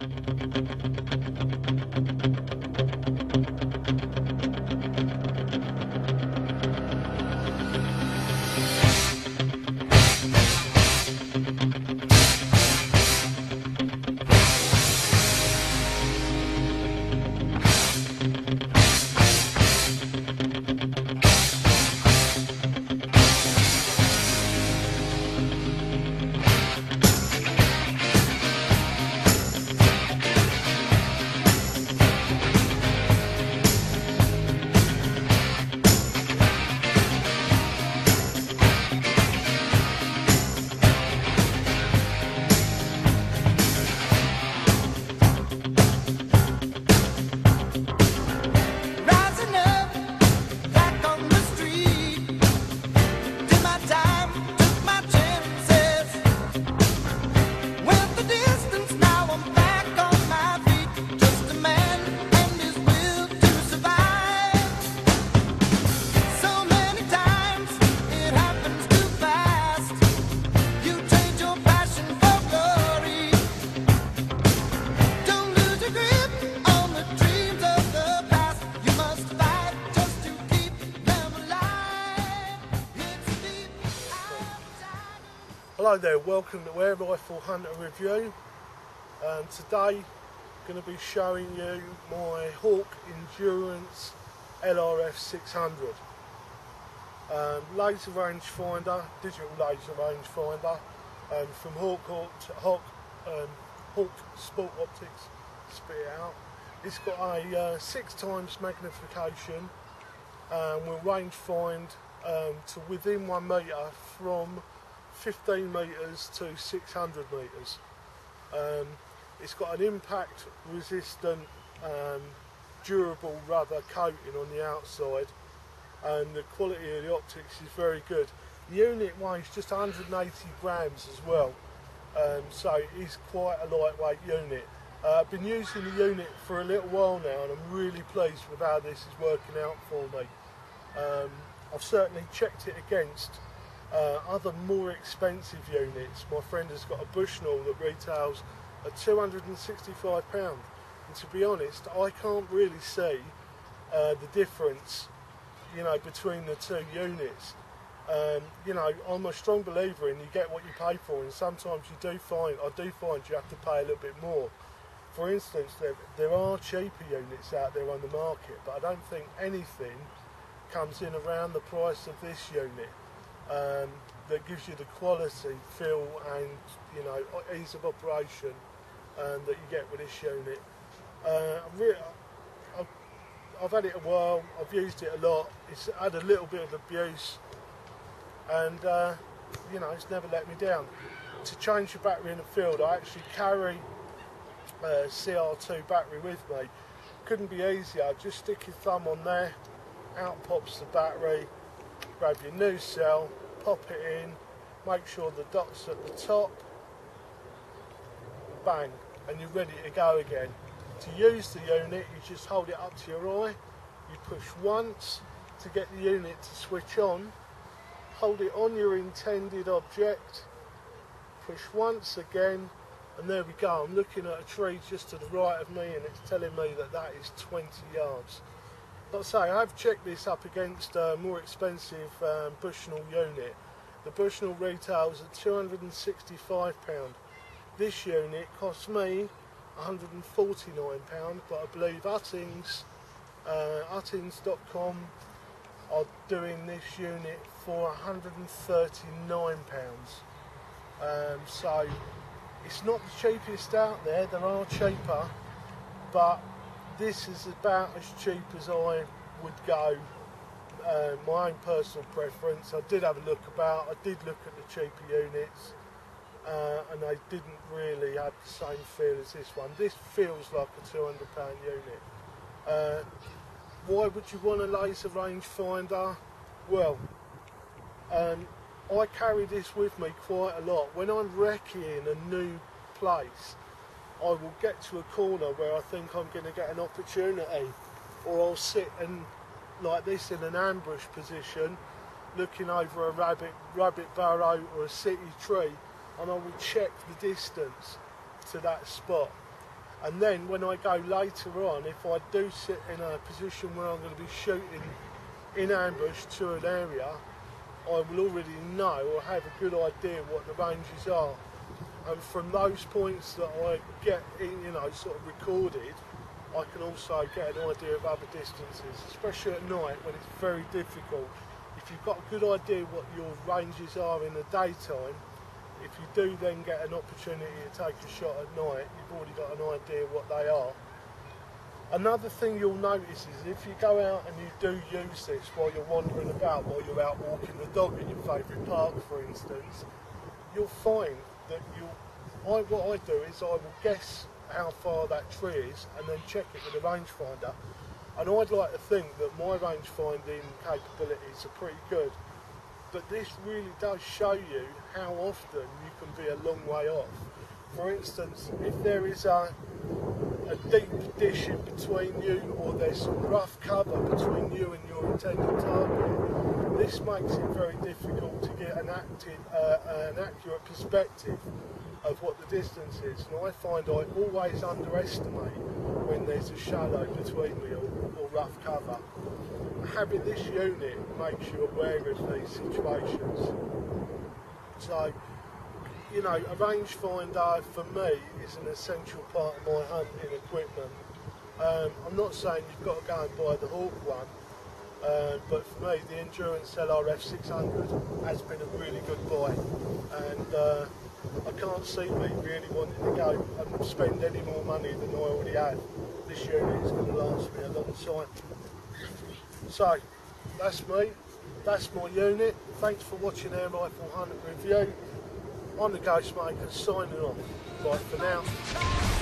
Hello there, welcome to LRF600 review. Today I'm going to be showing you my Hawke Endurance LRF600 laser rangefinder, digital laser rangefinder from Hawke Sport Optics. Spit it out. It's got a 6 times magnification and will range find to within 1 metre from 15 metres to 600 metres. It's got an impact resistant durable rubber coating on the outside, and the quality of the optics is very good. The unit weighs just 180 grams as well, so it is quite a lightweight unit. I've been using the unit for a little while now and I'm really pleased with how this is working out for me. I've certainly checked it against other more expensive units. My friend has got a Bushnell that retails at £265, and to be honest, I can't really see the difference, you know, between the two units. You know, I'm a strong believer in you get what you pay for, and sometimes I do find you have to pay a little bit more. For instance, there are cheaper units out there on the market, but I don't think anything comes in around the price of this unit. That gives you the quality, feel and, you know, ease of operation that you get with this unit. I've had it a while, I've used it a lot, it's had a little bit of abuse and you know, it's never let me down. To change the battery in the field, I actually carry a CR2 battery with me. Couldn't be easier, just stick your thumb on there, out pops the battery, grab your new cell, pop it in, make sure the dot's at the top, bang, and you're ready to go again. To use the unit, you just hold it up to your eye, you push once to get the unit to switch on, hold it on your intended object, push once again, and there we go. I'm looking at a tree just to the right of me and it's telling me that that is 20 yards. Like I say, I have checked this up against a more expensive Bushnell unit. The Bushnell retails at £265. This unit cost me £149, but I believe Uttings.com are doing this unit for £139. So it's not the cheapest out there, there are cheaper, but this is about as cheap as I would go, my own personal preference. I did have a look about, I did look at the cheaper units and they didn't really have the same feel as this one. This feels like a £200 unit. Why would you want a laser rangefinder? Well, I carry this with me quite a lot. When I'm wrecking a new place, I will get to a corner where I think I'm going to get an opportunity, or I'll sit and like this in an ambush position looking over a rabbit burrow or a city tree, and I will check the distance to that spot. And then when I go later on, if I do sit in a position where I'm going to be shooting in ambush to an area, I will already know or have a good idea what the ranges are. And from those points that I get, you know, sort of recorded, I can also get an idea of other distances, especially at night when it's very difficult. If you've got a good idea what your ranges are in the daytime, if you do then get an opportunity to take a shot at night, you've already got an idea what they are. Another thing you'll notice is if you go out and you do use this while you're wandering about, while you're out walking the dog in your favourite park, for instance, you'll find that what I do is I will guess how far that tree is and then check it with a rangefinder. And I'd like to think that my range finding capabilities are pretty good. But this really does show you how often you can be a long way off. For instance, if there is a deep dish in between you, or there's some rough cover between you and your intended target, this makes it very difficult to get an accurate perspective of what the distance is. And I find I always underestimate when there's a shallow between me or rough cover. Having this unit makes you aware of these situations. So, you know, a rangefinder for me is an essential part of my hunting equipment. I'm not saying you've got to go and buy the Hawke one, but for me the Endurance LRF600 has been a really good buy, and I can't see me really wanting to go and spend any more money than I already have. This unit is going to last me a long time. So, that's me, that's my unit. Thanks for watching Air Rifle Hunting Review. I'm the Ghostmaker, signing off. Bye for now.